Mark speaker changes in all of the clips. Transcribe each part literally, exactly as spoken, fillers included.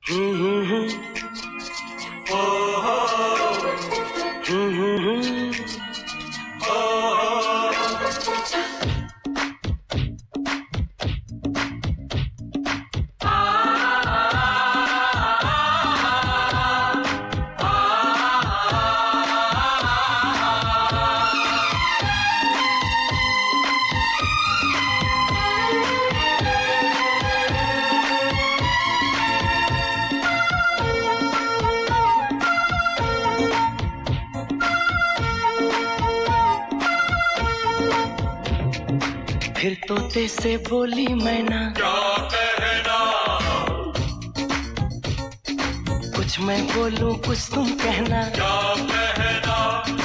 Speaker 1: फिर तोते से बोली मैना,
Speaker 2: क्या कहना?
Speaker 1: कुछ मैं बोलूं कुछ तुम कहना,
Speaker 2: क्या कहना?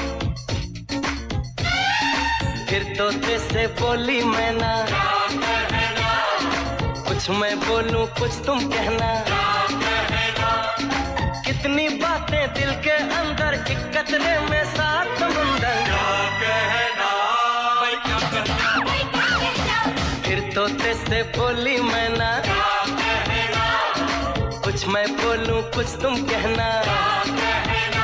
Speaker 1: फिर तोते से बोली मैना,
Speaker 2: क्या कहना?
Speaker 1: कुछ मैं बोलूं कुछ तुम कहना,
Speaker 2: क्या कहना?
Speaker 1: कितनी बातें दिल के अंदर, एक कतरे में सात समुंदर।
Speaker 2: क्या कहना? भाई क्या कहना?
Speaker 1: फिर तोते से बोली मैना,
Speaker 2: क्या कहना?
Speaker 1: कुछ मैं बोलूं कुछ तुम कहना,
Speaker 2: क्या कहना?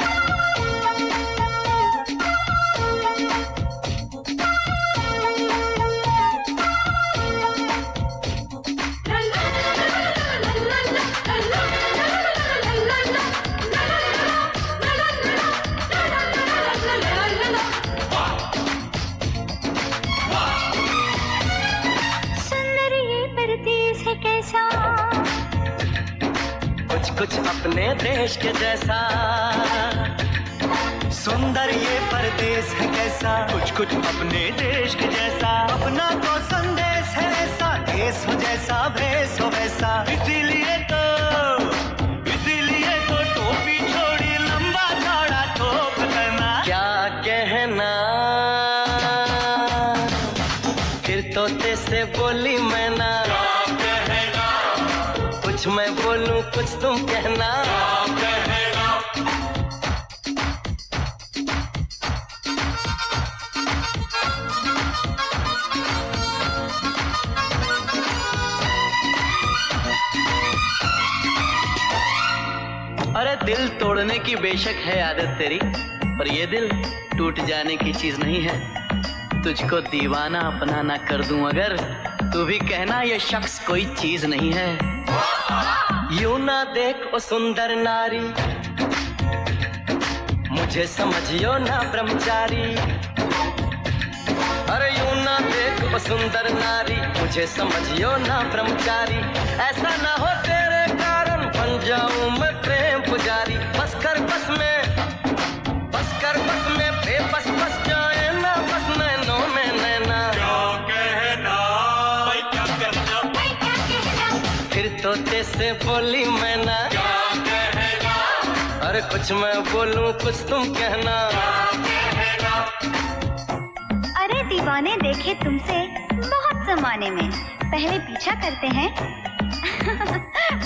Speaker 1: कुछ कुछ अपने देश के जैसा, सुंदर ये परदेश है कैसा,
Speaker 3: कुछ कुछ अपने देश के जैसा,
Speaker 1: अपना तो संदेश है ऐसा, देश हो जैसा भेष हो वैसा।
Speaker 3: इसीलिए तो इसीलिए तो टोपी छोड़ी लंबा चौड़ा टोप करना।
Speaker 1: क्या कहना? फिर तोते से बोली मैना, कुछ मैं बोलूं कुछ तुम कहना,
Speaker 4: अरे दिल तोड़ने की बेशक है आदत तेरी, पर ये दिल टूट जाने की चीज नहीं है। तुझको दीवाना अपना ना कर दूं अगर, तू भी कहना ये शख्स कोई चीज नहीं है।
Speaker 1: यूं ना देख ओ सुंदर नारी, मुझे समझियो ना ब्रह्मचारी। अरे यूं ना देख ओ सुंदर नारी, मुझे समझियो ना ब्रह्मचारी। ऐसा ना हो तेरे कारण बन जाऊं मैं प्रेम पुजारी। बस कर बस में बस कर बस में बेबस बस जाए ना बस नैनों में नैना।
Speaker 2: क्या कहना? भाई क्या कहना?
Speaker 1: फिर तोते से बोली मैना,
Speaker 2: क्या कहना?
Speaker 1: अरे कुछ मैं बोलूं कुछ तुम कहना।
Speaker 5: अरे दीवाने देखे तुमसे बहुत जमाने में, पहले पीछा करते हैं